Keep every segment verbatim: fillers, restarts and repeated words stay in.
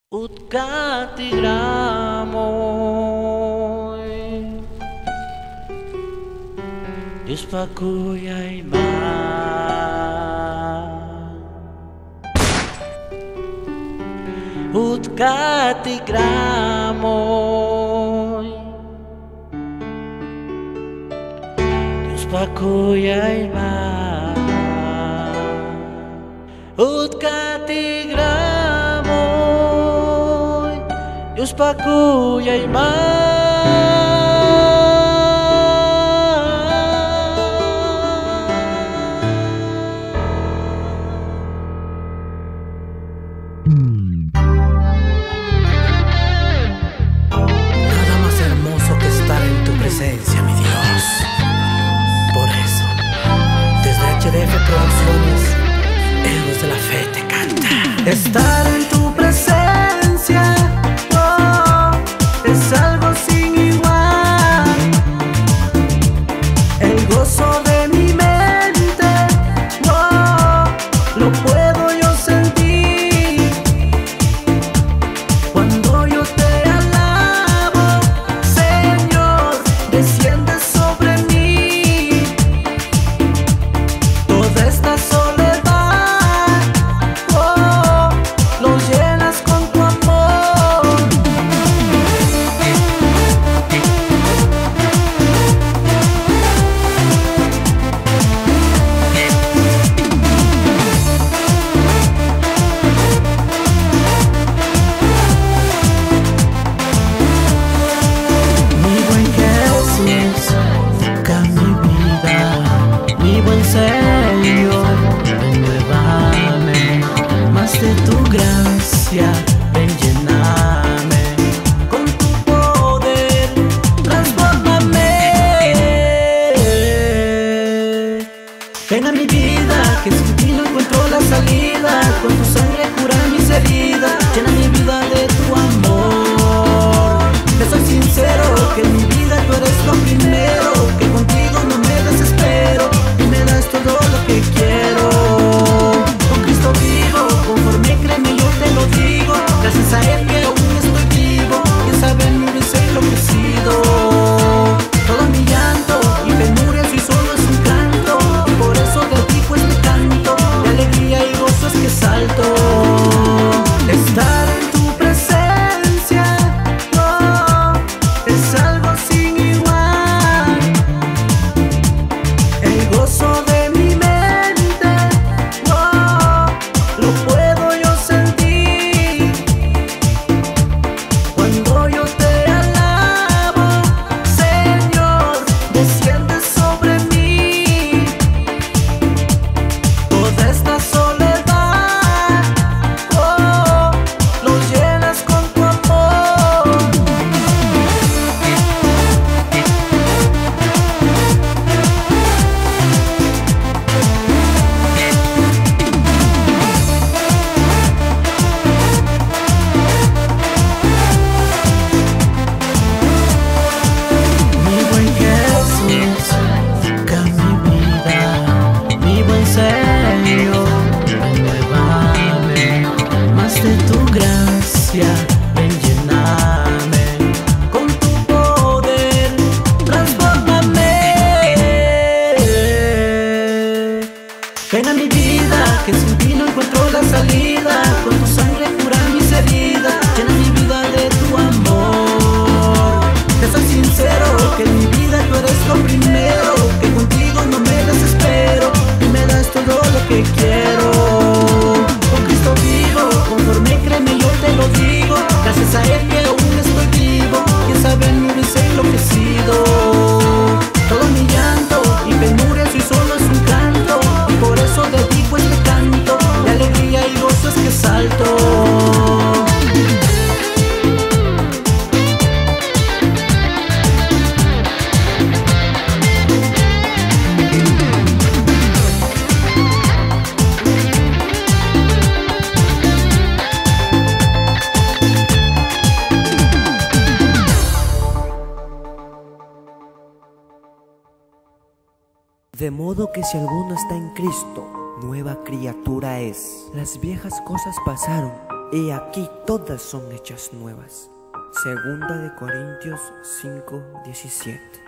Utkatigramoy Diyos pagkuya'y man Utkatigramoy Diyos pagkuya'y man Utkatigramoy Diyos pagkuya'y Nada más hermoso que estar en tu presencia, mi Dios. Por eso, desde H D F Producciones, Héroes de la Fe te canta. Estar en tu presencia, oh, es algo sin igual. El gozo de mi mente, oh, lo puedo yo sentir cuando yo te alabo, Señor, desciendes sobre mí. Toda esta soledad, oh, lo llenas con tu amor. Mi buen Jesús, toca mi vida, mi buen Señor, renuévame, más de tu gracia, ven llename, con tu poder, transfórmame. Ven a mi vida, que sin ti no encuentro la salida, con tu sangre cura mis heridas, llena mi vida de tu amor. Te soy sincero, que en mi vida tú eres lo primero, que contigo no me desespero, y me das todo lo que quiero. Con Cristo vivo, conforme créeme yo te lo digo, gracias a Él que aún estoy vivo, quién sabe en mi ser enloquecido. Todo mi llanto y penuria si solo es un canto, y por eso dedico este canto, de alegría y gozo es que salto. Estar en tu presencia, oh, es algo sin igual. El gozo de mi mente, oh, lo puedo yo sentir cuando yo te alabo, Señor, desciendes sobre mí. Toda esta soledad, oh, lo llenas con tu amor. Mi buen Jesús, toca mi vida, mi buen Señor, renuévame, más de tu gracia, ven llename, con tu poder, transfórmame. Ven a mi vida, que sin ti no encuentro la salida, con tu sangre cura mis heridas, llena mi vida de tu amor. Te soy sincero, que en mi vida tú eres lo primero, que contigo no me desespero, y me das todo lo que quiero. Con Cristo vivo, conforme créeme yo te lo digo, gracias a Él que aún estoy vivo, quién sabe en mi ser enloquecido. Todo mi llanto y penuria si solo es un canto, y por eso dedico este canto, de alegría y gozo es que salto. De modo que si alguno está en Cristo, nueva criatura es. Las viejas cosas pasaron, y aquí todas son hechas nuevas. Segunda de Corintios cinco, diecisiete.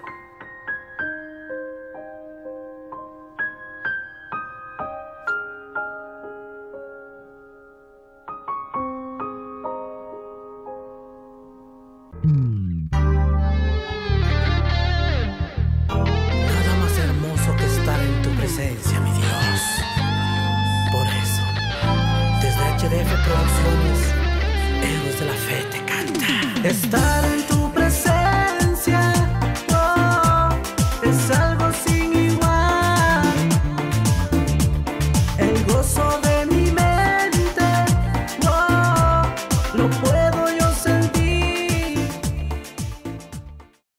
Nada más hermoso que estar en tu presencia, mi Dios. Por eso, desde H D F Producciones, Héroes de la Fe te canta. Estar en tu